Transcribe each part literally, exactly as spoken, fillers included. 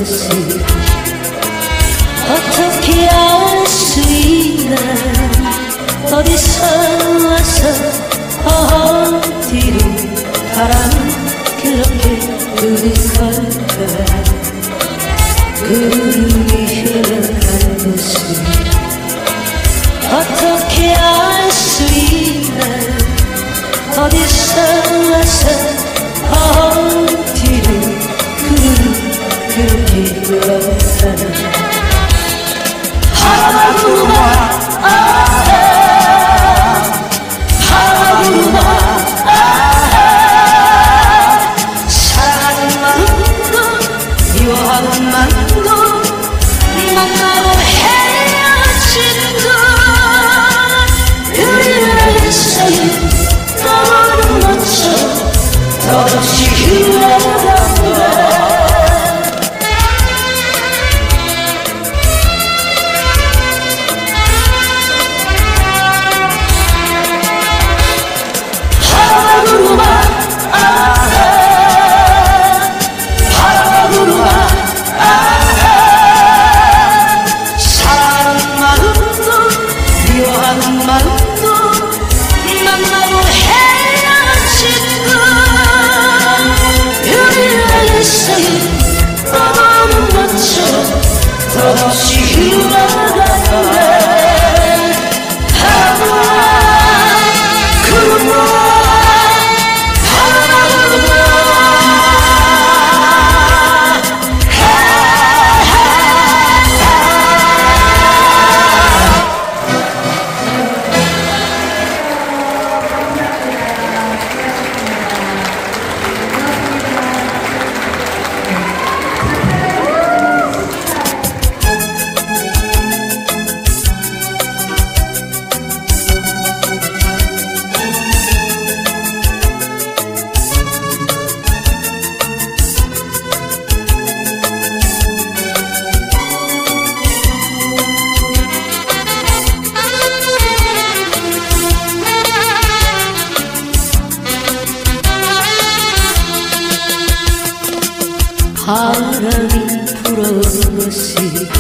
것이 어떻게 알 수 있나. 어디서 와서 어디로 바람은 그렇게 부는 걸까. 구름이 흘러간 곳이 어떻게 알 수 있나. 어디서 와서 어디로 구름 그렇게 흘러가나. 바라보마 바라보마 사랑하는 마음도 미워하는 마음도 만나고 헤어진 것 우리의 사이 떠오른 것처럼 덧없이 흘러간다. 덧없이 흘러간다. 바람이 불어온 것이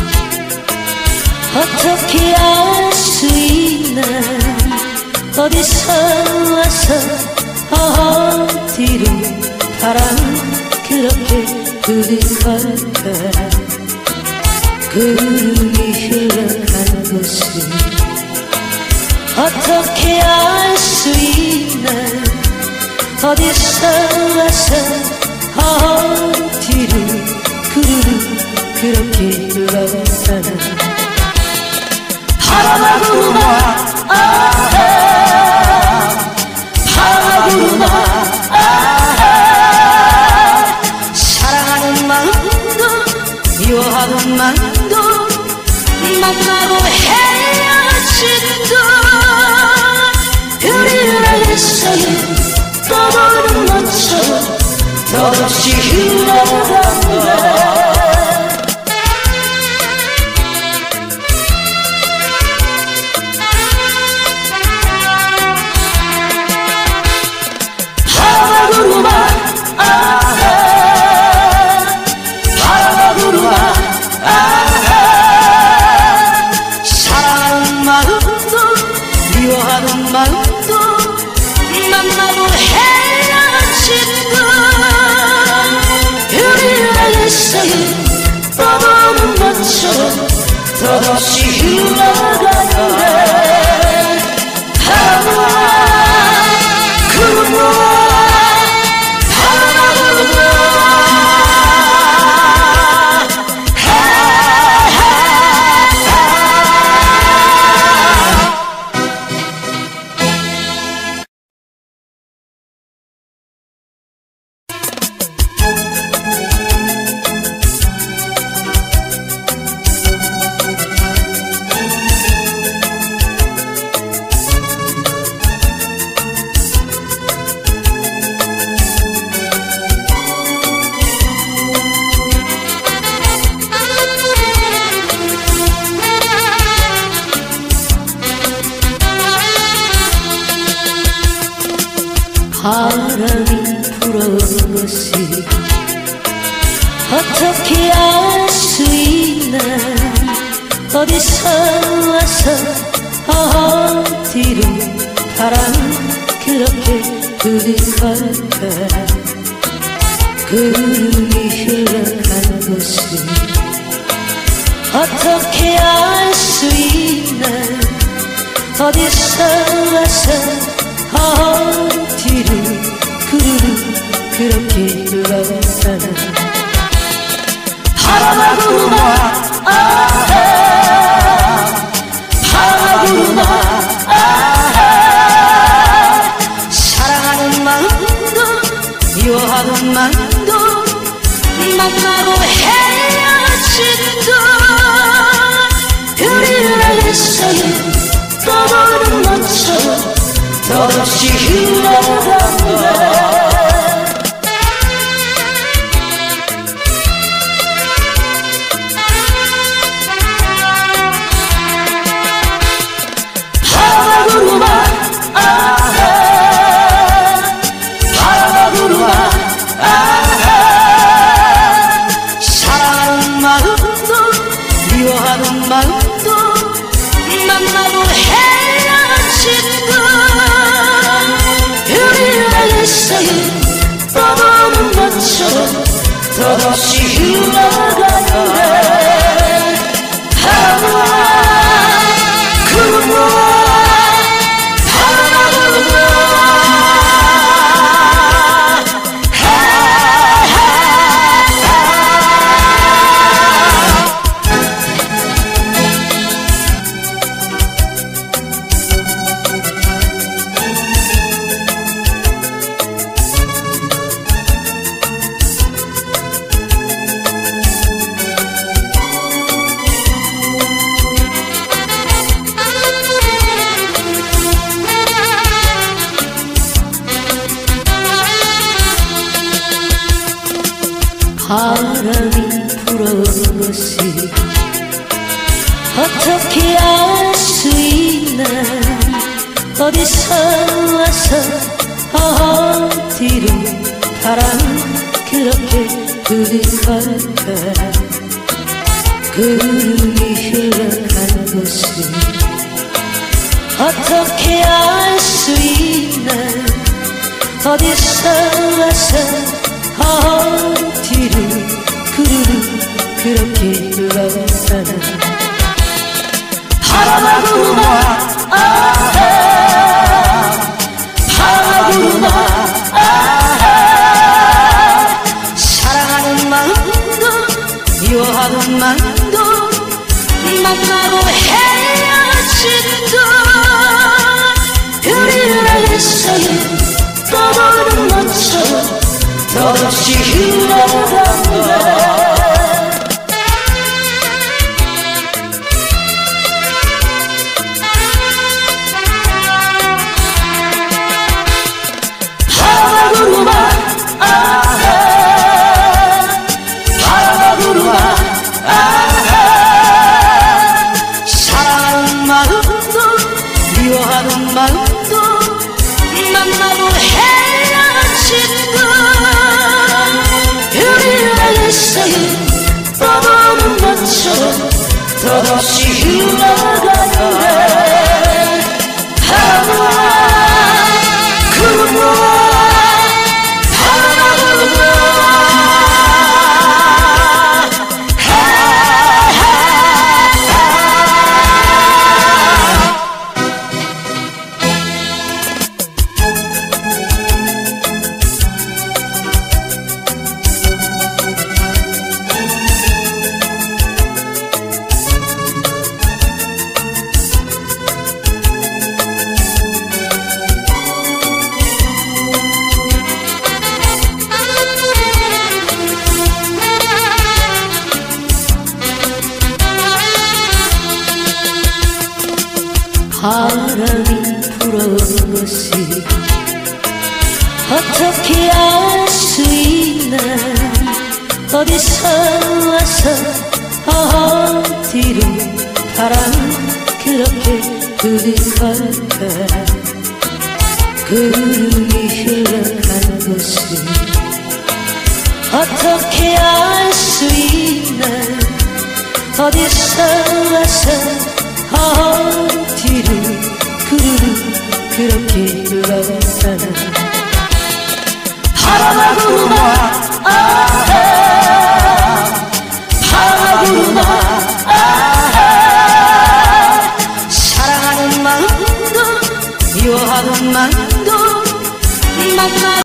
어떻게 알 수 있나. 어디서 와서 어디로 바람은 그렇게 부는 걸까. 구름이 흘러간 곳이 어떻게 알 수 있나. 어디서 와서 어디로 구름 그렇게 흘러가나. 바라보마 바라보마 사랑하는 마음도 미워하는 마음도 만나고 헤어진 것 우리의 사이 떠오르는 것처럼 덧없이 흘러간다. 바라보마 바라보마 사랑하는 마음도 미워하는 마음도 만나고 헤어진 것 우리의 사이 떠오르는 것처럼 덧없이 흘러간다. 바람이 불어온 것이 어떻게 알 수 있나 어디서 와서 어디로 바람 그렇게 부득할까 구름이 흘러간 곳을 어떻게 알 수 있나 어디서 와서 어디로 구름이 그렇게 흘러가나 바람아 구름아 아하 바람아 구름아 아하 사랑하는 마음도 미워하는 마음도 만나고 헤어진다 우리를 알겠어요 떠도는 것처럼 덧없이 흘러간다 마음도 만나고 헤어진다 우리를 알겠어요 떠도는 것처럼 덧없이 흘러간다 바람아 구름아 바람이 불어오는 것을 어떻게 알 수 있나 어디서 와서 어디로 바람 그렇게 부득할까 구름이 흘러간 곳을 어떻게 알 수 있나 어디서 와서 어디로 구름이 그렇게 흘러가나 바람아 구름아 아하 바람아 구름아 아하 사랑하는 마음도 미워하는 마음도 만나고 헤어진다 우리를 알겠어요 떠도는 것처럼 덧없이 흘러간다 바람아 구름아 아하 바람아 구름아 아하 사랑하는 마음도 미워하는 마음도 만나고 헤어진다 우리를 알겠어요 떠도는 것처럼 덧없이 흘러간다 바람아 구름아 바람이 불어오는 것을 어떻게 알 수 있나 어디서 와서 어디로 바람 그렇게 부득할까 구름이 흘러간 곳을 어떻게 알 수 수 있나 어디서 와서 어디로 구르르 그렇게 흘러가나 바람아 구름아